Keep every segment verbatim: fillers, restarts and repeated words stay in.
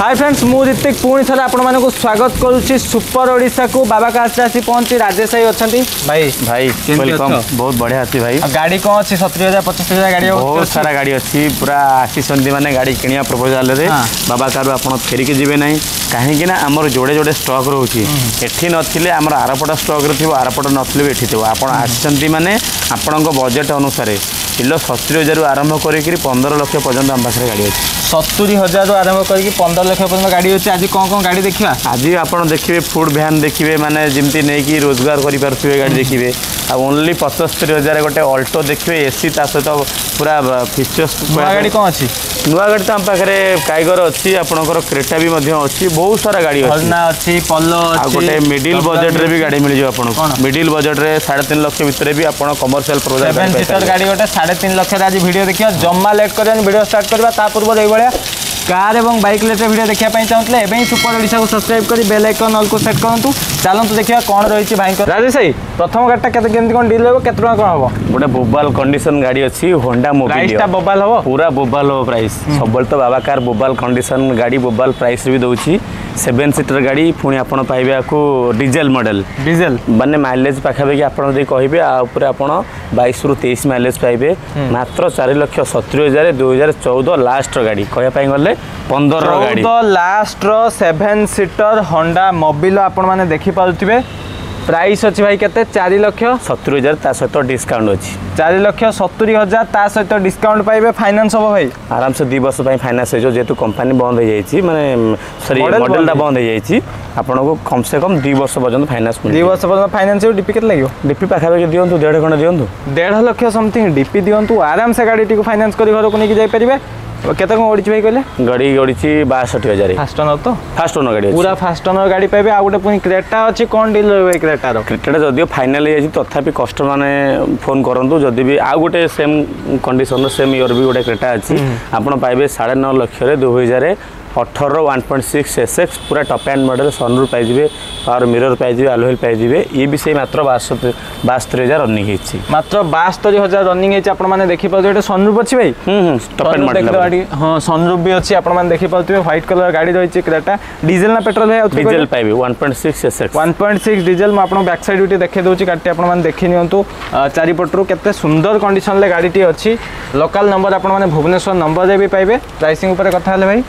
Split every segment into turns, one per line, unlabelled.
Hi friends मु ऋतिक पुणी थे आपण मानक स्वागत करुच्ची सुपर ओडिशा को बाबा कार्स आसी पहुंची राजेश भाई अच्छा भाई
भाई वेलकम बहुत बढ़िया अच्छी भाई
गाड़ी कौन अच्छी सतुरी हजार पचहत्तर हजार गाड़ी
बहुत सारा गाड़ी अच्छी पूरा आसीचंदी माने गाड़ी किनिया प्रपोजल रे बाबा कार आपण फेरिक जीवे ना कहीं ना आमर जोड़े जोड़े स्टॉक रोचे एठी नथिले आमर आरपट स्टॉक रे थिबो आरपट नथिले एठी थिबो आपण आसीचंदी माने आपण बजेट अनुसार किलो सतुरी हजार आरंभ करी पंद्रह लक्ष पर्यंत आम पाखे गाड़ी अच्छी
सतुरी हजार आरंभ करके पंद्रह लक्ष पर्यंत गाड़ी अच्छी आज कौन कौन गाड़ी देखा
आज आप देखिए फूड भैन देखिए माने जमती नहीं कि रोजगार करें गाड़ी देखिए आ ओनली पचस्तरी हजार गोटे अल्टो देखिए एसी ता सहित पूरा फीचर्स
गाड़ी कौन अच्छी
नुआ गाड़ी तो आम पाखे काइगर अच्छी आपंकर क्रेटा भी अच्छी बहुत सारा गाड़ी
अच्छी पल्लो
गोटे मिडिल बजेट रे भी गाड़ी मिल जाए मिडिल बजेट रे साढ़े तीन लक्ष भितर भी आप कमर्शियल
प्रोजेक्ट गाड़ी गोटे साढ़े तीन लक्ष आज वीडियो देखिए जम्मा लेट कर वीडियो स्टार्ट करवा पूर्व ये कार और बाइक लेटर वीडियो देखा चाहते हैं सुपर ओडिशा को सब्सक्राइब कर बेल आइकन ऑल को सेट करूँ चलते देखिए कौन रही भाई राजेश भाई प्रथम गाड़ीटा केमती कौन डील केते टका कौन हम
गोटे बोबाल कंडीशन गाड़ी अच्छी होंडा मोबिलिटी
बोबाल हम
पूरा बोबाल हम प्राइस सब तो बाबा कार बोबाल कंडीशन गाड़ी बोबाल प्राइस भी दूसरी सेवेन सीटर गाड़ी पुणी आप पाइबे आपको डीजेल मॉडल
डीजेल
माने माइलेज पाखापाखि आपड़ कहे आपर आप बाईस रु तेईस माइलेज पाइबे मात्र चार लक्ष सतुरी हजार दुई हजार चौदह लास्ट गाड़ी कहवाई गले पंद्रह गाड़ी
last seven seater Honda Mobilio आपण मैंने देखिपे प्राइस अच्छी भाई केते चार लक्ष
सतुरी हजार ता सहित डिस्काउंट अच्छी
चार लक्ष सतुरी हजार ता सहित डिस्काउंट पाइबे फाइनेंस हम भाई
आराम से दु वर्ष फाइनेंस हो जेतु कंपनी बंद हो जाइए माने सॉरी मॉडलटा बंद हो जाइए आपको कम से कम दु वर्ष पर्यंत फाइनेंस
दु वर्ष पर्यंत फाइनेंस डीपी केते लागो
डीपी पाखापाखि दिंतु डेढ़ खंड दिंतु
डेढ़ लक्ष समथिंग डीपी दिंतु आराम से गाड़ी टी फाइनेंस कर घर को लेकिन जाइए केते कौन ओडी भाई कहले
गाड़ी ओडी बासठ हजार
फास्ट ओनर तो
फास्ट ओनर गाड़ी
पूरा फास्ट ओनर गाड़ी पाइबे आ गोटे पुनी क्रेटा अच्छी कौन डील रही क्रेटा
क्रेटा जदियो फाइनल हो तथापि कस्टमर माने फोन करंतु जदि भी आ गोटे सेम कंडीशन सेम ईयर भी गोटे क्रेटा अच्छी आपण पाइबे साढ़े नौ लक्ष दुई हजार अठर one point six S X पूरा टॉप एंड मॉडल सनरूफ पाइबे पावर मिरर पाइबे अलवेल पाइबे ये भी से मात्र बास्तरी हजार रनिंग होती
मात्र बास्तरी हजार रनिंग होती मैंने देखिए सनरूफ अच्छी भाई
टॉप एंड मॉडल
हाँ सनरूफ भी अच्छी आपने देखिए व्हाइट कलर गाड़ी रही क्रेटा डीजेल ना पेट्रोल है
डीजेल पाइबे one point six S X
one point six diesel मैं बैक साइड भी देखिए दूसरी गाड़ी आपने देखी नियंतु चारिपटू केते सुंदर कंडीशन गाड़ी अच्छी लोकल नंबर आपने भुवनेश्वर नंबर भी पाइबे प्राइसिंग उपर कथा भाई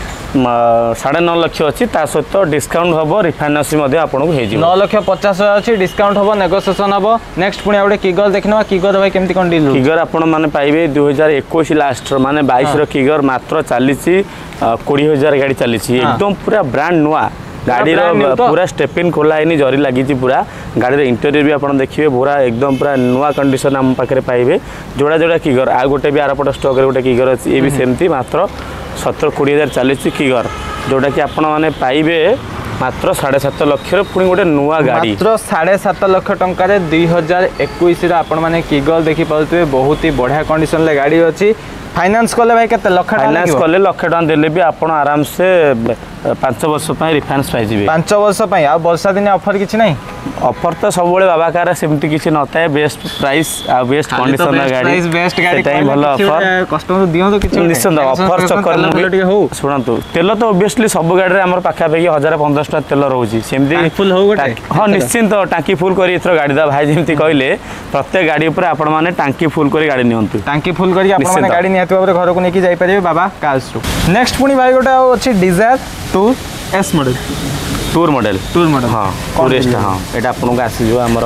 साढ़े नौ लक्ष अच्छी सहित डिस्काउंट हम रिफाइनान्स आपको
नौ लक्ष पचास हजार अच्छी डिस्काउंट हम नेगोसिएशन हम नेक्स्ट पुणी गोटे किगर देखना किगर भाई केमती कौन डील
किगर आपण पाइबे दुई हजार इक्कीस लास्ट माने बाईस किगर मात्र चली कोड़े हजार गाड़ी चली एकदम पूरा ब्रांड नुआ गाड़ी पूरा स्टेपिन खोला है जरी लगी पूरा गाड़ी इंटेरियर भी आप देखिए पूरा एकदम पूरा नुआ कंडीशन आम पाखे पाइबे जोड़ा जोड़ा किगर आ गोटे भी आरपट स्टॉक गोटे किगर अच्छी ये भी सेमती मात्र सतर कोड़े हजार चलीस किगर जोटा कि आपण मैंने पाइबे मात्र साढ़े सात लक्ष पुणी गोटे नुआ गाड़ी
मात्र साढ़े सात लक्ष टंकार दुई हजार इक्कीस आपण मैंने किगर देखी पारे बहुत ही बढ़िया कंडीशन गाड़ी अच्छी फाइनेंस कले भाई केते लक्ष
फाइनेंस कले लक्ष टका देले भी आपण आराम से पांच वर्ष पई रिफाइनेंस पाई जिवे
पांच वर्ष पई आ वर्षा दिन ऑफर किछि नहीं
ऑफर तो सब बळे बाबा कार सेमती किछि नता है बेस्ट प्राइस आ बेस्ट कंडीशन गाड़ी
प्राइस बेस्ट गाड़ी
टाइम भलो ऑफर
कस्टमर दियो तो किछि
निश्चित ऑफर चक्कर में हो सुनंतु तेल तो ऑब्वियसली सब गाड़ी रे हमर पाखा पे हजार पंद्रह टका तेल रहउची सेमती
फुल हो गोटे
हां निश्चित टांकी फुल करी इथरो गाड़ी दा भाई जेमती कहले प्रत्येक गाड़ी ऊपर आपण माने टांकी फुल करी गाड़ी नियंतु
टांकी फुल करी आपण माने गाड़ी नियत बारे घर को लेके जाई परिबे बाबा कार्स टू नेक्स्ट पुनी भाई गोटे अच्छी Dzire tour S model
tour model
tour model
हाँ टूरिस्ट हाँ यहाँ आपको आसीज आमर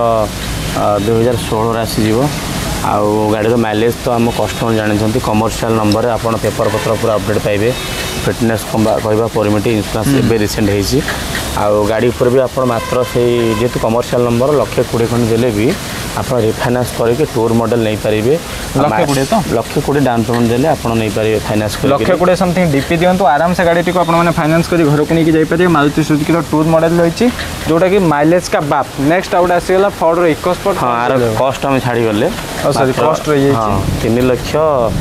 दुई हजार षोल आसीज आउ गाड़ी माइलेज तो आम कस्टमर जानते कमर्शियल नंबर आप पेपर पत्र पूरा अपडेट पाइबे फिटनेस कहवा परमिटी इंश्योरेंस एवं रिसेंट होती आउ गाड़ी पर भी आप मात्र से जेहेतु कमर्शियल नंबर लक्षे कोड़े खंड देले भी आप रिफाइनान्स करके टूर मॉडल नहीं पारे लक्षे कोड़े डाउन पेमेंट देले आप नहीं पारे फाइनान्स
लक्षे कोड़े समथिंग डीपी दिंतु आराम से गाड़ी को आपने फाइनान्स कर घर को लेकिन जाइए मारुति सुजुकी टूर मॉडल रही जोटा कि माइलेज का बाप नेक्स्ट आउट आसीगला फोर्ड इकोस्पोर्ट
हाँ आर कस्ट आम छाड़ी गले
सॉरी कस्ट रही
हाँ तीन लक्ष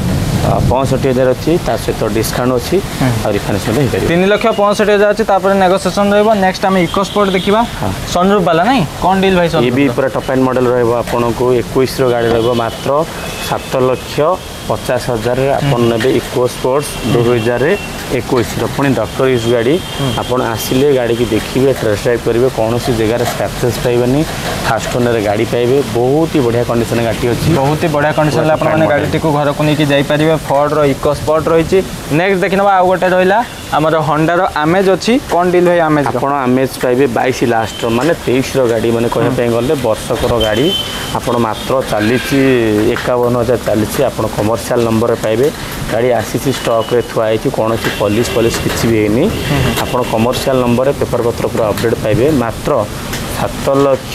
पैंसठी हजार अच्छी सहित डिस्काउंट अच्छी और रिफाइनान्स
तीन लक्ष पैंसठी हजार अच्छी नेगोसिएशन रहा नेक्स्ट आम इकोस्पोर्ट देखा सनरूफ वाला नहीं कौन डील भाई
ये भी पूरा टॉप एंड मॉडल रहा आपको इक्कीस गाड़ी रहा मात्र सात लक्ष पचास हजार आपन ने इको स्पोर्ट्स दो हजार इक्कीस पुणी डॉक्टर यूज गाड़ी आपन आसिले गाड़ी की देखिए टेस्ट ड्राइव करेंगे कौन सी जगह स्क्रैचेस पाइबनी फास्ट ओनर गाड़ी पाइबे बहुत ही बढ़िया कंडीशन गाड़ी अच्छी
बहुत ही बढ़िया कंडीशन आपने गाड़ी को घर को लेकिन जापर फोर्ड इको स्पोर्ट रही नेक्स्ट देखने आउ गोटे रहा आमर होंडार आमेज अच्छी कौन डील है आमेज
आप आमेज पाइबे बाईस लास्ट माने तेईस गाड़ी मैंने कहते गले वर्षकर गाड़ी आपण मात्र चली एकावन हजार चली आप कमर्शियल नंबर पाइबे गाड़ी आसी स्टॉक रे थुआई कौन सी पॉलिश पॉलिश किसी भी है आप कमर्शियल नंबर पेपर पत्र पूरा अपडेट पाइबे मात्र सात लक्ष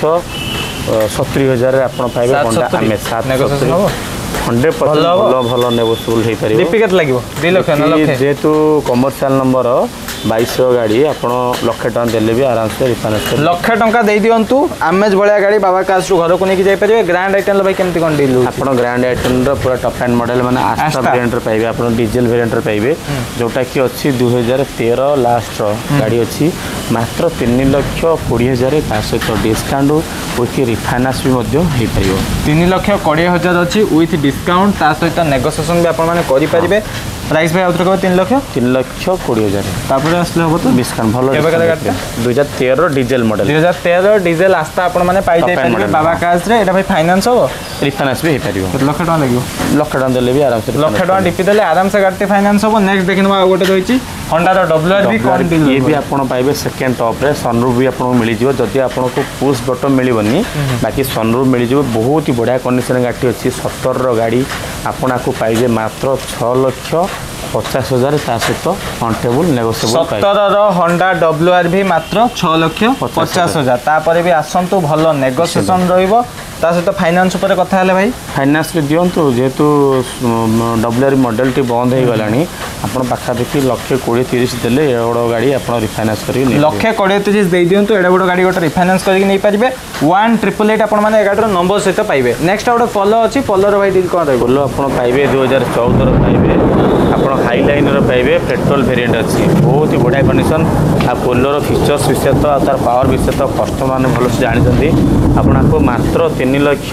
सतुरी हजार आप पाइबे होंडा आमेज सात हंड्रेड परसेंट भल भल नेगोशिएबल हो पारे
डीपी केते लागो दो लाख
जेहेतु कमर्शियल नंबर बाईस गाड़ी आप लक्षे टका देले भी आराम से रिफाइनेंस
लक्षे टका दे दियंतु आमेज भलिया गाड़ी बाबा कार्स रु घर को लेके जाई परिबे ग्रैंड आइटम भाई केमती कोन डील
आपण ग्रैंड आइटम रो पूरा टॉप एंड मॉडल माने आस्था वेरिएंट रे पाइबे आपण डीजल वेरिएंट रे पाइबे जोटा कि अछि दो हज़ार तेरह लास्ट रो गाड़ी अछि मात्र तीन लक्ष बीस हजार ता सहित डिस्काउंट विथ रिफाइनेंस भी मध्य हे परिबो
तीन लक्ष बीस हजार अछि विथ डिस्काउंट ता सहित नेगोशिएशन भी आपण माने करि परिबे प्राइस भाई आउटर को तीन लक्ष
तीन लक्ष बीस हजार
तापर आसले हो तो
डिस्काउंट भलो दो हज़ार तेरह डीजल मॉडल
दो हज़ार तेरह डीजल आस्था आपण माने पाई जाय परिबे बाबा कार्स रे एटा भाई फाइनेंस हो
रिफाइनेंस भी हे परिबो
केते लक्ष टका लागो
लक्ष टका देले भी आराम से
लक्ष टका डीपी देले आराम से गाड़ी फाइनेंस हो नेक्स्ट देखिनबा आ गोटे रहिछि होंडा रो डब्ल्यूआर भी कोन डील
ये भी आपण पाइबे सेकंड टॉप रे सनरूफ भी आपण मिली जिवो जदी आपण को पुश बटन मिलिबनी बाकी सनरूफ मिली जिवो बहुत ही बढ़िया कंडीशन गाड़ी अछि सत्तर रो गाड़ी आपण को पाइबे मात्र छह लक्ष पचास हजार सहित कॉन्टेबल नेगोशिएबल
सत्तर होंडा डब्ल्यूआर भी मात्र छह लक्ष पचास हजार तापर भी आसंतु भल नेगोशिएशन रहिबो ता सहित फाइनेंस ऊपर कथा हेले भाई
फाइनेंस भी दियंतु जेहेतु डब्ल्यूआर मॉडल टी बंद हो गलानी आपण पाखा देखि लक्ष बीस तीस देले एडो गाड़ी आपण रिफाइनेंस करी
लक्ष बीस तीस दे दियंतु एडो बडो गाड़ी गोटे रिफाइनेंस करी नै परिबे एक एट एट एट आपण माने गाड़ी रो नंबर सहित पाइबे नेक्स्ट गोटे पोलो अछि पोलो रो भाई डील कोन रहबो
पोलो आपण पाइबे दो हज़ार चौदह रो पाइबे आपण हाई लाइन रो पाइबे पेट्रोल वेरिएंट अछि बहुत ही बढ़िया कंडीशन आ पोलो रो फीचर्स विषय तो तार पावर विषय तो कस्टमर माने भलो से जानि जंदी आपण को मात्र तीन लक्ष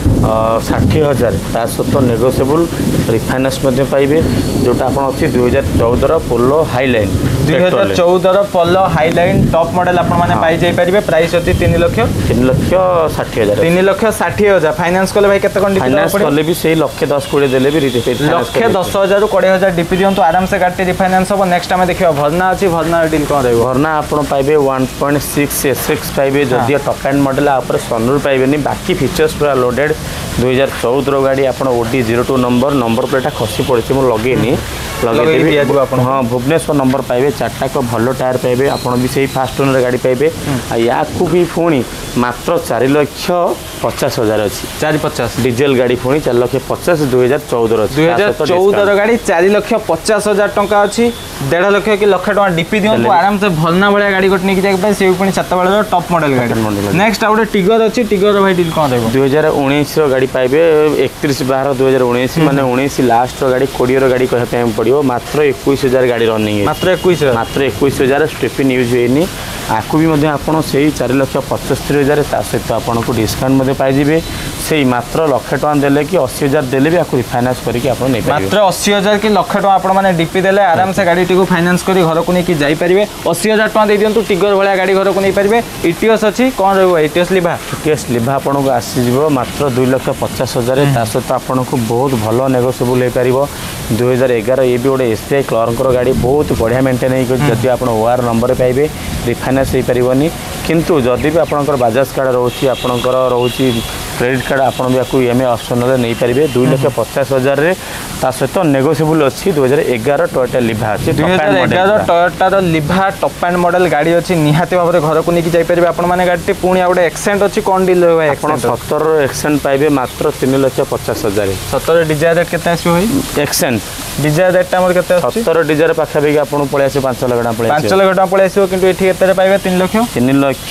षाठी हजार ता सहित नेगोशिएबल रिफाइनेंस मध्ये पाइबे जोटा आपण अछि दो हज़ार चौदह रो पोलो हाई लाइन
दो हज़ार चौदह रो Polo high line top model आपण माने पाई जाई परिबे प्राइस अछि तीन लक्ष
तीन लक्ष षाठी हजार
तीन लक्ष षाठी हजार फाइनेंस करले भाई केते कोन डीपी
फाइनेंस करले भी सेही लक्ष दस बीस देले भी
लक्ष दस हजार रु बीस हजार डीपी दियंतु आराम से गाड़ी रिफाइनेंस हो नेक्स्ट टाइम देखियो भरना अछि भरना डील कोन रहबो
भरना आपण पाइबे वन पॉइंट सिक्स एसएक्स पाइबे जदी टॉप एंड मॉडल आ ऊपर सनरूफ पाइबेनी बाकी फीचर्स पूरा लोडेड दो हज़ार चौदह रो गाड़ी आपण OD zero two number number plate खसी पड़े मु लगेनी लगे हाँ भुवनेश्वर नंबर पाइबे चार्टा को भल टायर पाइबे आपण भी सही फास्ट ओनर गाड़ी पाइबे या भी पुणी मात्र चार लक्ष पचास हजार अच्छी
चार पचास
डीजेल गाड़ी पुणी चार लक्ष पचास दुई हजार चौदह
दुई हजार चौदह गाड़ी चार लक्ष पचास हजार टंका अच्छी देढ़ लक्ष कि लक्ष टका डीपी दियंतु आराम से भलना भाया गाड़ी गोटे नहीं जाए से पुणी सात बेल टॉप मॉडल गाड़ी नेक्स्ट आउट टिगर अच्छी टिगर भाई डील कौन रहा
दुई हजार उन्नीस गाड़ी पाइबे एकतीस बारह दुई हजार उन्नीस माने उन्नीस लास्ट गाड़ी कोड़े गाड़ी कहते पड़ो मात्र इक्कीस हजार गाड़ी रनिंग
मात्र इक्कीस
मात्र इक्कीस हजार स्टेपिन यूज होनी आपको भी आपड़ से चार लक्ष पचस्तरी हजार सहित आपन को डिस्काउंट पाइबे से मात्र लक्ष टका देले कि अस्सी हजार देले भी आपको रिफाइनेंस करके आप
मात्र अस्सी हजार कि लक्ष टका आपण माने डीपी देले आराम से गाड़ी टी फाइनेंस करी घर को नहीं जाई परिबे अस्सी हजार टका दे दियंतु टिगर भलिया गाड़ी घर को नहीं परिबे इटियोस अछि कोन रहबो इटियोस लिभा
इटियोस लिभा आपन को आसी जिवो मात्र दो लक्ष पचास हजार ता सहित आपन को बहुत भलो नेगोशिएबल हो पारिबो दो हज़ार ग्यारह ये भी गोटे एसबीआई क्लर्कर गाड़ी बहुत बढ़िया मेंटेन हो जदि आप ओआर नंबर पाइबे रिफाइनेंस हो पारनि किंतु जदि भी आपंकर बाजाज कार्ड रोचे आपंकर रोचे क्रेडिट कार्ड आपड़ भी आपको ईएमआई ऑप्शन नहीं पारे दुई लक्ष पचास हजार सहित नेगोशिएबल अच्छी दो हज़ार ग्यारह टोयोटा लिभा अच्छी
दुई हजार ग्यारह टोयोटार लिभा टॉप एंड मॉडल गाड़ी अच्छी निहाती भाव में घर को लेकिन जापर आप गाड़ी पुणी गोटे एक्सेंट अच्छी कौन डील आप
सत्तर एक्सेंट पाइबे मात्र तीन लक्ष पचास हजार
सत्तर डिजायर रेट के आसो
एक्सेंट
डिजायर रेट के
सत्तर डिजायर पाखापाखि आप पलि आस पांच लाख टका
पांच लाख टका पलि आसो कि ये पाइबे तीन लक्ष
तीन लक्ष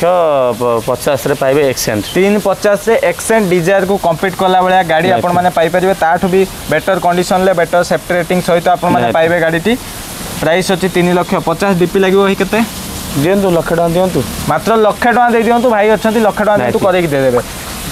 पचास पाइबे एक्सेंट
तीन पचास एक्सेंट डिजायर को कम्पीट कला भाया गाड़ी आपण मैंने पाइपर ताठू भी बेटर कंडीशन ले बेटर सेफ्टी रेटिंग सहित आप पाइबे गाड़ी प्राइस अच्छी तीन लक्ष पचास डीपी लगे के
दिंतु लक्ष टका दिंतु
मात्र लक्ष टका दे दिंतु भाई अच्छा लक्ष टका दिंतु करके देदेवे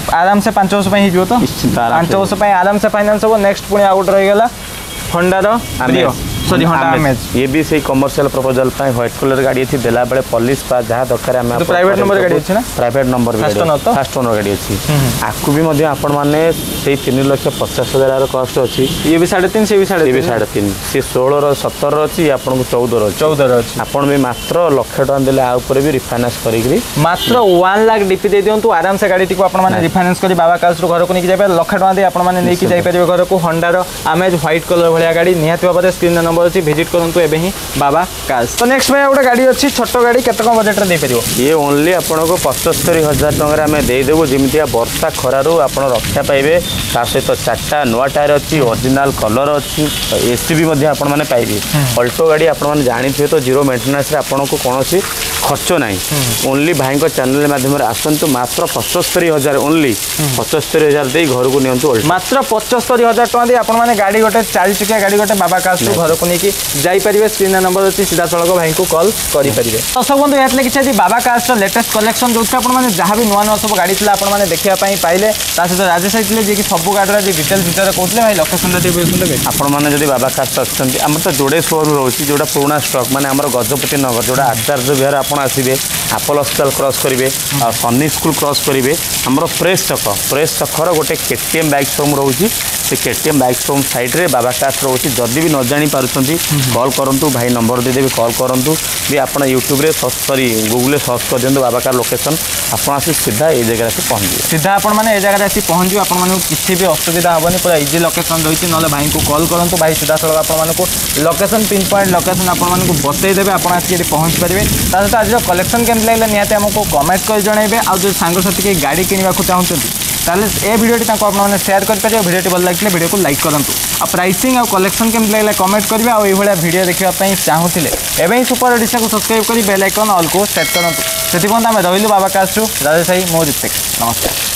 आराम से पांच वर्ष हो तो पांच वर्ष आराम से फाइनान्स हम नेक्स्ट पुणी आउट रहीगला होंडार सॉरी होंडा अमेज
ये भी सही कमर्शियल प्रपोजल पे व्हाइट कलर गाड़ी अछि देला बेले पॉलिश पा जहाँ दरकार आम
प्राइवेट नंबर गाड़ी अछि ना
प्राइवेट नंबर फास्ट ओनर गाड़ी अछि आकु भी मध्य आपण माने सेही तीन लाख पचास हजार कॉस्ट अछि
ये भी साढ़े तीन से भी साढ़े
ये भी साढ़े तीन से सोलह रो सत्रह अछि आपन को चौदह रो
चौदह रो अछि
आपण भी मात्र लाख टका देले आ ऊपर भी रिफाइनेंस करिकरी
मात्र एक लाख डीपी दे दियंतु आराम से गाड़ी टी को आपण माने रिफाइनेंस करी बाबा कार्स रो घर को नहीं जाय पर लाख टका दे आपण माने नहीं कि जाय परिबे घर को होंडा रो अमेज व्हाइट कलर भलिया गाड़ी निहाती बाबा स्क्रीन नंबर अछि विजिट करन एबे ही बाबा कार्स। तो नेक्स्ट भाई गोटे गाड़ी अच्छी छोट गाड़ी केते कम बजेट रे दे परियो
ये ओनली आपन को पचहत्तर हजार टका आम दे देबो जेमितिया वर्षा खरारु आपन रक्षा पाइबे ता सहित चारटा नवा टायर अच्छी ओरिजिनल कलर अच्छी एसी भी मध्य आपण माने पाइबे अल्टो गाड़ी आपण माने जानिथिबे तो जीरो मेंटेनेंस रे आपण को कोनोसी खर्च नाही ओनली भाई को चैनल माध्यम रे आसंतु मात्र पचहत्तर हजार ओनली पचहत्तर हजार दे घर को नियंतु
मात्र पचहत्तर हजार टका दे आपण माने गाड़ी गोटे चार चकिया गाड़ी गोटे बाबा कार्स घर को नहीं जाई परिबे स्क्रीन नंबर अच्छी सीधा सड़क भाई को कॉल करि परिबे। दर्शक बंधु यातले किछि बाबा कार्स लेटेस्ट कलेक्शन जो आपण माने जहां भी नुआ नुआ सब गाड़ी थिला आपण माने देखिया पई पाइले ता सहित राजेश आइले जे कि सब गाड़ी जे डिटेल फीचर कहतले भाई लोकेशन टा टिपे सुनले
आपण माने जदी बाबा कार्स असछंती हमर तो जोडे शोरूम रहउची जोडा पुराना स्टॉक माने हमर गजपति नगर जोडा आचार्य विहार आपण आसीबे एप्पल हॉस्पिटल क्रॉस करिवे और सन्नी स्कूल क्रॉस करिवे हमर प्रेस चक प्रेस चकर गोटे केटीएम बाइक शोरूम रहउची से केटीएम बाइक शोरूम साइड रे बाबा कार्स रहउची जदी भी न जानि पारुछंती कॉल करंतु भाई नंबर दे देबे कॉल करंतु भी आपण यूट्यूब रे सर्च करी गूगल रे सर्च कर दियंतु बाबा कार लोकेशन आपण आसी सीधा ए जगह से पहुंच जिवे
सीधा आपण माने ए जगह रे आसी पहुंच जिवे आपण माने किछि भी असुविधा होबनी पूरा इजी लोकेशन रहिछि नले भाई को कॉल करंतु भाई सीधा सळग आपण माने को लोकेशन पिन पॉइंट लोकेशन आपण माने को बतै देबे आपण आसी पहुंच परिबे ता सहित आज कलेक्शन केम लागला निहाते हमको कमेंट कर जणाइबे आ जो सांग साथी के गाड़ी किनिबा को चाहउछंती ताले ए वीडियोटी ताको आपण माने शेयर कर परिबे वीडियोटी भल लागले वीडियो को लाइक करंतु आ प्राइसिंग आ कलेक्शन केम लागला कमेंट करबे आ एई भलिया वीडियो देखिबा पई चाहूथिले एबे ही सुपर ओडिशा को सब्सक्राइब करी बेल आइकन ऑल को सेट करंतु सेति कोन आमे रहिलु बाबा कार्स राजेश भाई मो ऋतिक नमस्कार।